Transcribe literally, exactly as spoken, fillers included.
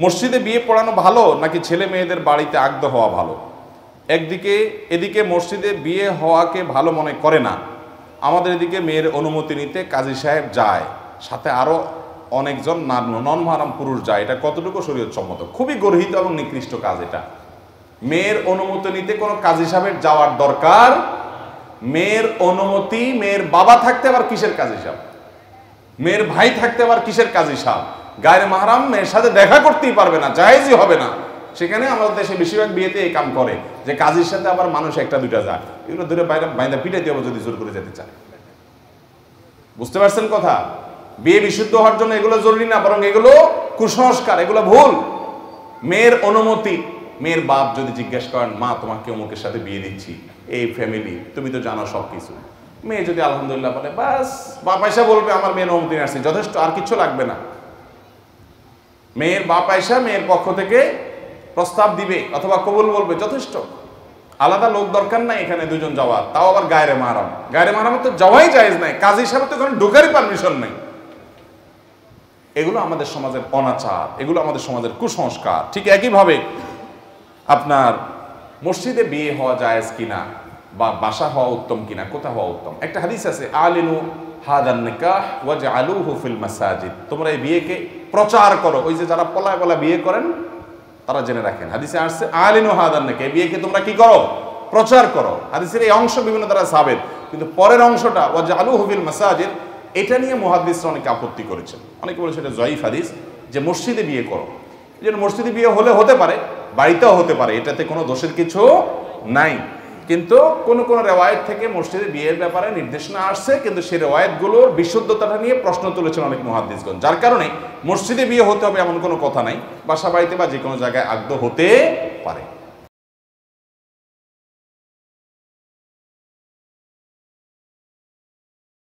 মসজিদে বিয়ে পড়ানো ভালো নাকি ছেলে মেয়েদের বাড়িতে আগদ হওয়া ভালো? একদিকে এদিকে মসজিদে বিয়ে হওয়াকে ভালো মনে করে না, আমাদের এদিকে মেয়ের অনুমতি নিতে কাজী সাহেব যায়, সাথে আরও অনেকজন নন মাহরাম পুরুষ যায়। এটা কতটুকু শরীয়তসম্মত? খুবই গর্হিত এবং নিকৃষ্ট কাজ এটা। মেয়ের অনুমতি নিতে কোনো কাজী সাহেবের যাওয়ার দরকার। মেয়ের অনুমতি, মেয়ের বাবা থাকতে আবার কিসের কাজী সাহেব, মেয়ের ভাই থাকতে আবার কিসের কাজী সাহেব? গায়ের মাহরাম মেয়ের সাথে দেখা করতেই পারবে না, জায়েজই হবে না। সেখানে আমাদের দেশে বেশিরভাগ বিয়েতে এই কাম করে যে কাজীর সাথে আবার মানুষ একটা দুইটা যায়, এগুলো ধরে বাইরে বাইন্দা পিটাইতে হবে যদি জোর করে যেতে চায়। বুঝতে পারছেন কথা? বিয়ে বিশুদ্ধ হওয়ার জন্য এগুলো জরুরি না, বরং এগুলো কুসংস্কার, এগুলো ভুল। মেয়ের অনুমতি, মেয়ের বাপ যদি জিজ্ঞেস করেন মা তোমাকে অমুকের সাথে বিয়ে দিচ্ছি, এই ফ্যামিলি তুমি তো জানো সব কিছু, মেয়ে যদি আলহামদুলিল্লাহ বলে, বাস বাপ আয়সা বলবে আমার মেয়ের অনুমতি আসছে, যথেষ্ট, আর কিছু লাগবে না। মেয়ের বাপ আয়সা মেয়ের পক্ষ থেকে প্রস্তাব দিবে অথবা কবুল বলবে, যথেষ্ট। আলাদা লোক দরকার নাই এখানে দুজন যাওয়ার, তাও আবার গায়রে মাহরাম। গায়রে মাহরাম তো যাওয়াই জায়েজ নাই, কাজী হিসাবে তো এখানে ঢোকারই পারমিশন নাই। এগুলো আমাদের সমাজের অনাচার, এগুলো আমাদের সমাজের কুসংস্কার। ঠিক একইভাবে আপনার মসজিদে বিয়ে হওয়া জায়েজ কিনা বা বাসা হওয়া উত্তম কিনা, কোথা হওয়া উত্তম? একটা হাদিস আছে, আলিনু হাদান নিকাহ ওয়াজআলুহু ফিল মাসাজিদ, তোমরা এই বিয়েকে প্রচার করো। ওই যে যারা পলায় পলা বিয়ে করেন তারা জেনে রাখেন, হাদিসে আসছে আলিনু হাদান নিকাহ, এই বিয়েকে তোমরা কি করো? প্রচার করো। হাদিসের এই অংশ বিভিন্ন দ্বারা সাবেত, কিন্তু পরের অংশটা ওয়াজআলুহু ফিল মাসাজিদ, এটা নিয়ে মুহাদ্দিসরা অনেকে আপত্তি করেছেন। অনেকে বলেছে এটা জয়ীফ হাদিস, যে মসজিদে বিয়ে করো। এই জন্য মসজিদে বিয়ে হলে হতে পারে, বাড়িতেও হতে পারে, এটাতে কোনো দোষের কিছু নাই। কিন্তু কোন কোন রেওয়ায়েত থেকে মসজিদে বিয়ের ব্যাপারে নির্দেশনা আসছে, কিন্তু সেই রেওয়ায়েতগুলোর বিশুদ্ধতাটা নিয়ে প্রশ্ন তুলেছেন অনেক মুহাদ্দিসগণ। যার কারণে মসজিদে বিয়ে হতে হবে এমন কোনো কথা নাই, বাসা বাড়িতে বা যে কোনো জায়গায় আগদ হতে পারে।